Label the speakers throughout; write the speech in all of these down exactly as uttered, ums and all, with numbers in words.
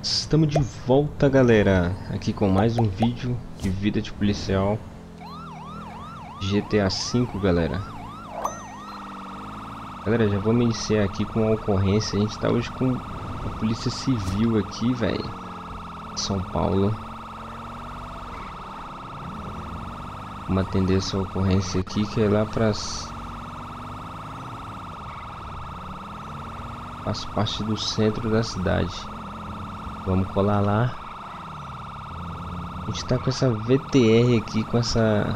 Speaker 1: Estamos de volta, galera, aqui com mais um vídeo de vida de policial G T A cinco, galera. Galera, já vamos iniciar aqui com a ocorrência. A gente tá hoje com a polícia civil aqui, velho, São Paulo. Vamos atender essa ocorrência aqui, que é lá pras... faz parte do centro da cidade. Vamos colar lá. A gente tá com essa V T R aqui, com essa...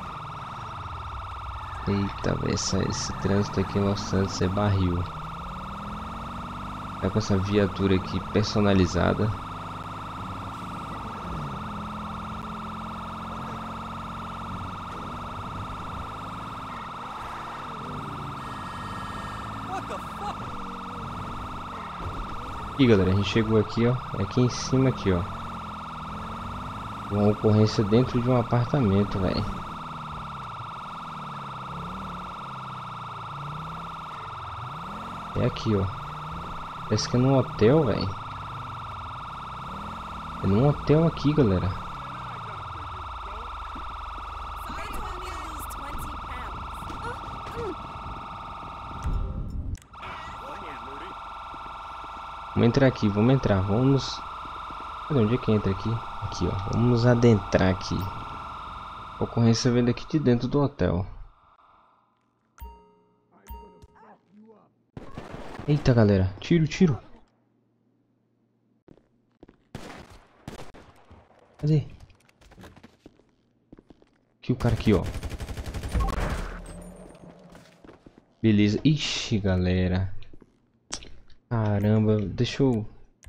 Speaker 1: Eita, velho, essa, esse trânsito aqui em Los Santos é barril. Tá com essa viatura aqui personalizada. E galera, a gente chegou aqui, ó, aqui em cima aqui, ó, uma ocorrência dentro de um apartamento, velho. É aqui, ó, parece que é num hotel, velho. É num hotel aqui, galera. Vamos entrar aqui, vamos entrar, vamos... Cadê, onde é que entra aqui? Aqui, ó, vamos nos adentrar aqui. A ocorrência vem daqui de dentro do hotel. Eita, galera, tiro, tiro. Cadê? Aqui o cara aqui, ó. Beleza, ixi, galera. Caramba, deixa eu...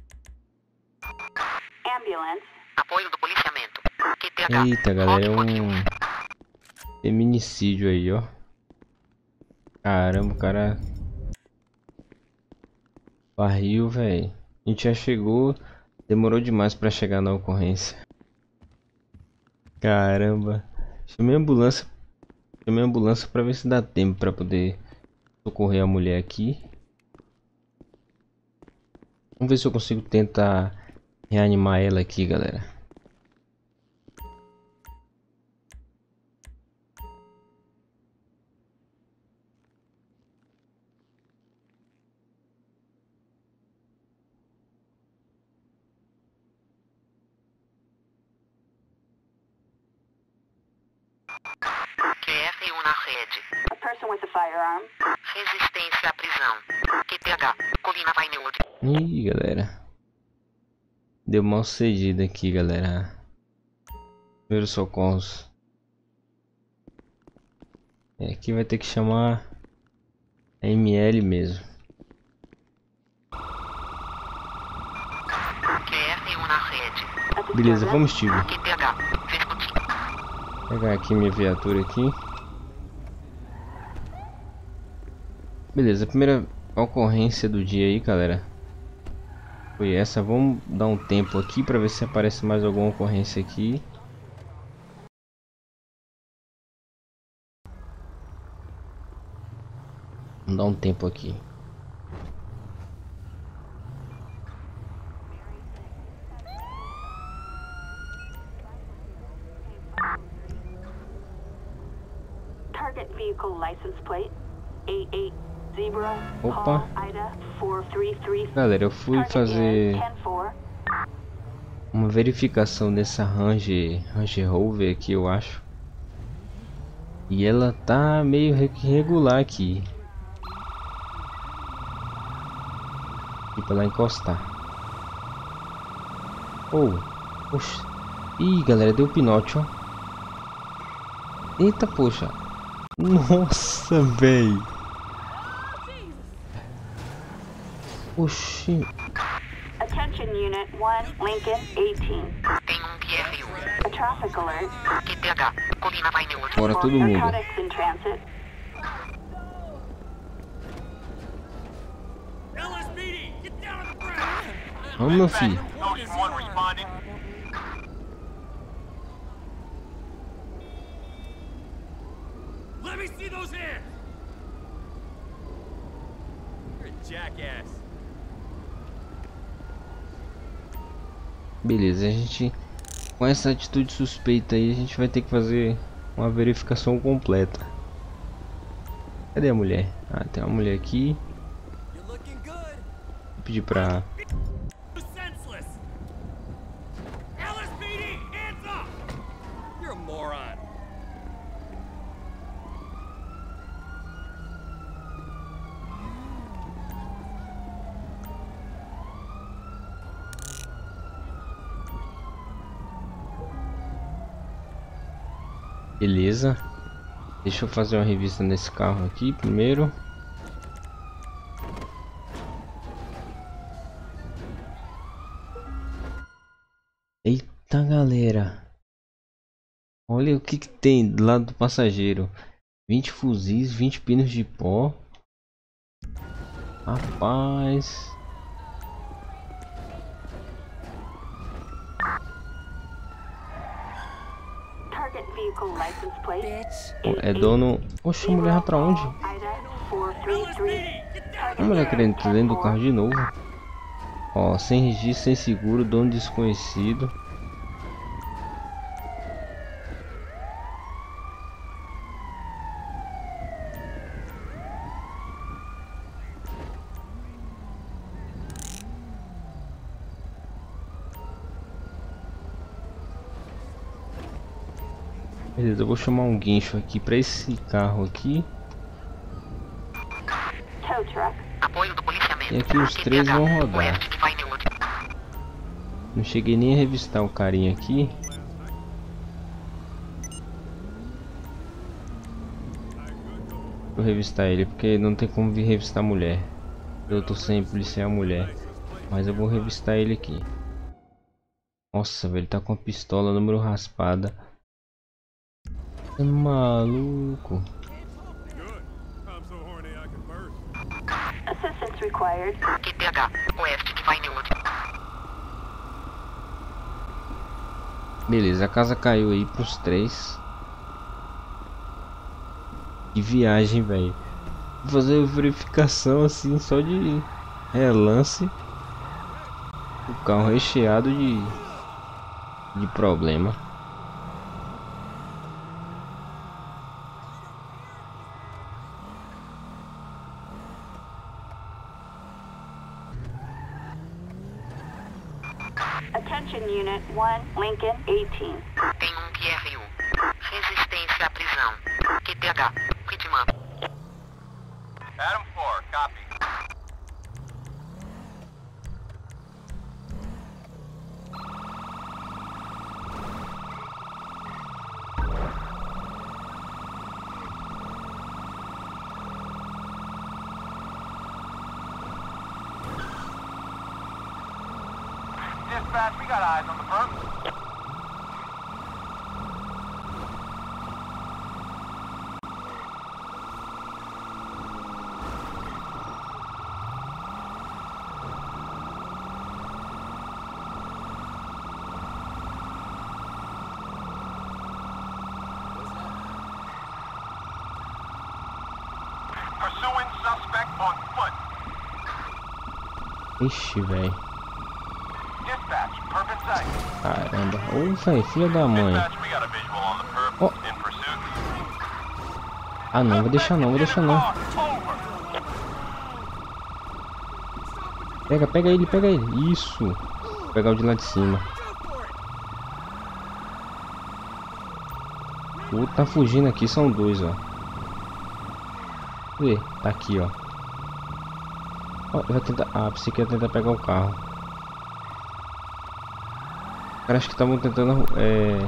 Speaker 2: Ambulance. Apoio do policiamento. Q T H.
Speaker 1: Eita, galera, é um feminicídio aí, ó. Caramba, o cara barril, velho. A gente já chegou, demorou demais pra chegar na ocorrência. Caramba. Chamei a ambulância. Chamei a ambulância pra ver se dá tempo pra poder socorrer a mulher aqui. Vamos ver se eu consigo tentar reanimar ela aqui, galera.
Speaker 2: Q F um na rede. A person with a firearm. Resistência à prisão. Q T H. Colina vai neutro.
Speaker 1: Ih, galera. Deu mal cedido aqui, galera. Primeiros socorros. É, aqui vai ter que chamar a M L mesmo.
Speaker 2: Q F um na rede.
Speaker 1: Beleza, vamos, Tigo.
Speaker 2: Q T H.
Speaker 1: Vou pegar aqui minha viatura aqui. Beleza, a primeira ocorrência do dia aí, galera, foi essa. Vamos dar um tempo aqui para ver se aparece mais alguma ocorrência aqui. Vamos dar um tempo aqui.
Speaker 2: Target vehicle license plate eight eight zero.
Speaker 1: Opa.
Speaker 2: Ida four three three.
Speaker 1: Galera, eu fui fazer uma verificação nessa Range, Range Rover aqui, eu acho. E ela tá meio irregular aqui. E pra ela encostar. Oh, poxa. Ih, galera, deu pinote, ó. Eita, poxa. Nossa, véi. Oxi.
Speaker 2: Attention Unit one, Lincoln eighteen. Tem um Q F um. A traffic alert. Q T H. Colina vai neutro.
Speaker 1: Fora todo mundo.
Speaker 2: Narcotics in transit.
Speaker 1: Vamos, meu filho.
Speaker 3: Let me see those hands. You're a jackass.
Speaker 1: Beleza, a gente com essa atitude suspeita aí a gente vai ter que fazer uma verificação completa. Cadê a mulher? Ah, tem uma mulher aqui. Vou pedir pra...
Speaker 3: Senseless. L S P D, hands up! You're a moron.
Speaker 1: Beleza. Deixa eu fazer uma revista nesse carro aqui primeiro. Eita, galera. Olha o que que tem do lado do passageiro. vinte fuzis, vinte pinos de pó. Rapaz. É dono... Oxe, a mulher vai pra onde? A mulher querendo entrar dentro do carro de novo. Ó, sem registro, sem seguro, dono desconhecido. Beleza, eu vou chamar um guincho aqui pra esse carro aqui.
Speaker 2: Apoio do policiamento.
Speaker 1: E aqui os três vão rodar. Não cheguei nem a revistar o carinha aqui. Vou revistar ele, porque não tem como vir revistar a mulher. Eu tô sem policiar a mulher. Mas eu vou revistar ele aqui. Nossa, velho, ele tá com a pistola número raspada. É maluco.
Speaker 2: Assistance required. Q T H, oeste de Vinewood.
Speaker 1: Beleza, a casa caiu aí pros três. Que viagem, velho. Vou fazer verificação assim, só de relance. O carro recheado de, de problema.
Speaker 2: Attention Unit one, Lincoln eighteen. Tem um Q R U. Resistência à prisão. Q T H, Whitman.
Speaker 4: Adam four, copy. Dispatch, we got eyes on the perp. Pursuing suspect on foot.
Speaker 1: Ixi, velho.
Speaker 4: Dispatch, perp in sight.
Speaker 1: Caramba. Ô, velho, filha da mãe.
Speaker 4: Dispatch, we got a visual on the perp.
Speaker 1: Oh.
Speaker 4: In pursuit.
Speaker 1: Ah, não, vou deixar não, vou deixar não.
Speaker 4: Over.
Speaker 1: Pega, pega ele, pega ele. Isso. Vou pegar o de lá de cima. O outro tá fugindo aqui, são dois, ó. Vê, tá aqui, ó. Ó, vai tentar... Ah, pensei que ia tentar pegar o carro. Cara, acho que estavam tentando... É...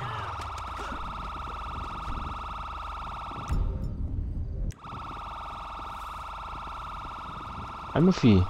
Speaker 1: Ai, meu filho.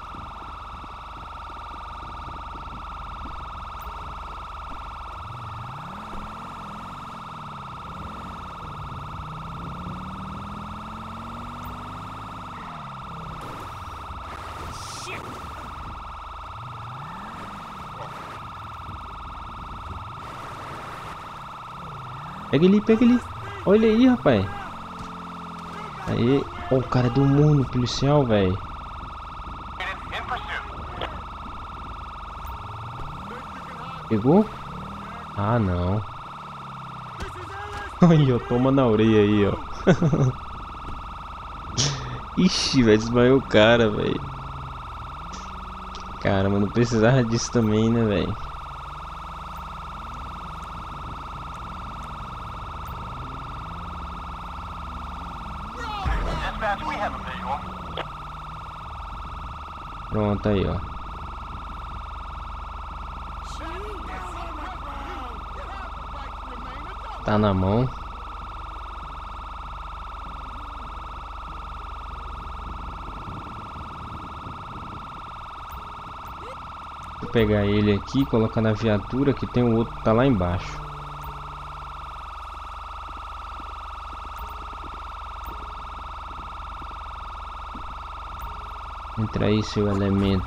Speaker 1: Pega ele, pega ele. Olha aí, rapaz. Aí, ó, o cara deu um murro no policial, velho.
Speaker 4: In pursuit.
Speaker 1: Pegou? Ah, não. Aí, ó, toma na orelha aí, ó. Ixi, velho, desmaiou o cara, velho. Caramba, não precisava disso também, né, velho?
Speaker 4: Dispatch, we have a visual.
Speaker 1: Pronto, aí, ó. Tá na mão. Vou pegar ele aqui, colocar na viatura, que tem o outro que tá lá embaixo. Entra aí, seu elemento.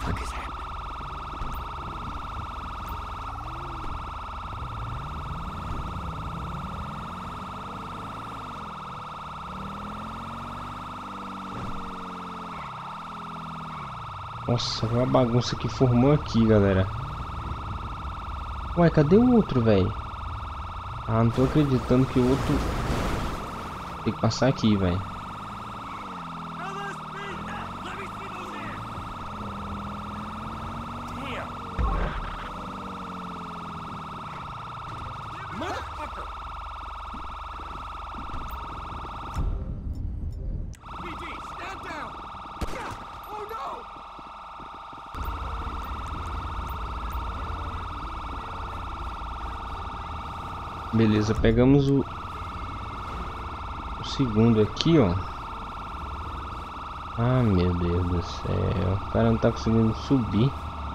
Speaker 1: Nossa, olha a bagunça que formou aqui, galera. Ué, cadê o outro, velho? Ah, não tô acreditando que o outro tem que passar aqui, velho. Beleza, pegamos o, o segundo aqui, ó. Ah, meu Deus do céu, o cara não tá conseguindo subir.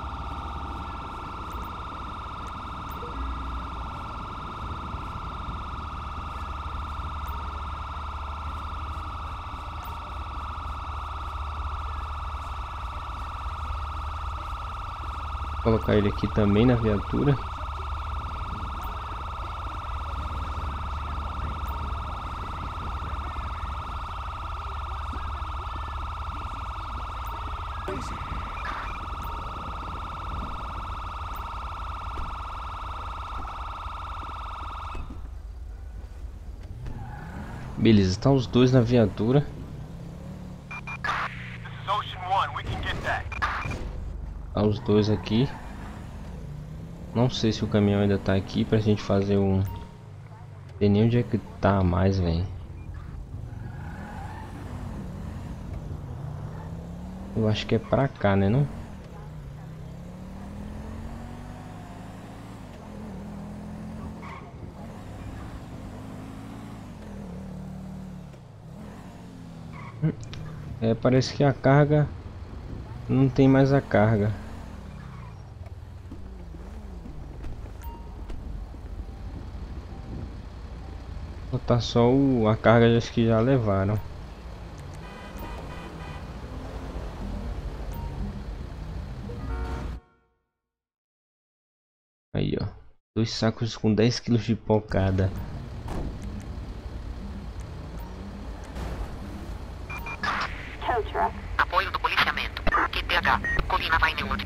Speaker 1: Vou colocar ele aqui também na viatura. Beleza, tá os dois na viatura.
Speaker 4: This is Ocean One. We can get that.
Speaker 1: Tá os dois aqui. Não sei se o caminhão ainda tá aqui pra gente fazer um... Não sei nem onde é que tá mais, velho. Eu acho que é pra cá, né, não? É, parece que a carga... Não tem mais a carga. Tá só o... a carga, acho que já levaram. Aí, ó. Dois sacos com dez quilos de pó cada.
Speaker 2: Apoio do policiamento. Q P H. Colina Vinewood.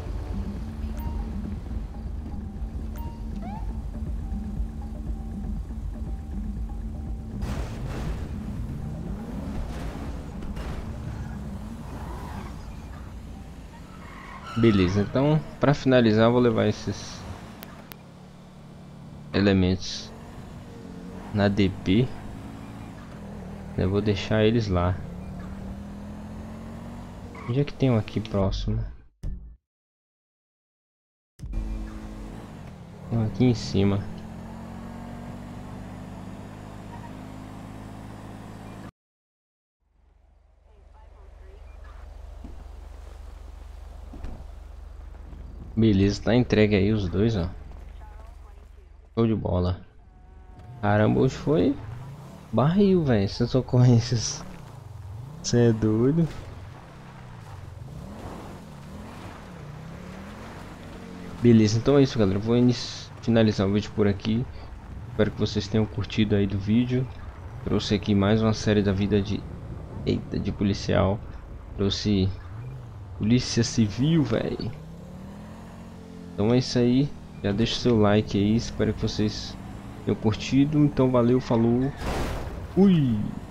Speaker 1: Beleza, então para finalizar eu vou levar esses elementos na D P. Eu vou deixar eles lá. Onde é que tem um aqui próximo? Tem um aqui em cima. Beleza, tá entregue aí os dois, ó. Show de bola. Caramba, hoje foi barril, velho. Essas ocorrências. Você é doido. Beleza, então é isso, galera. Vou finalizar o vídeo por aqui. Espero que vocês tenham curtido aí do vídeo. Trouxe aqui mais uma série da vida de... Eita, de policial. Trouxe Polícia Civil, velho. Então é isso aí. Já deixa o seu like aí, espero que vocês tenham curtido. Então valeu, falou, fui!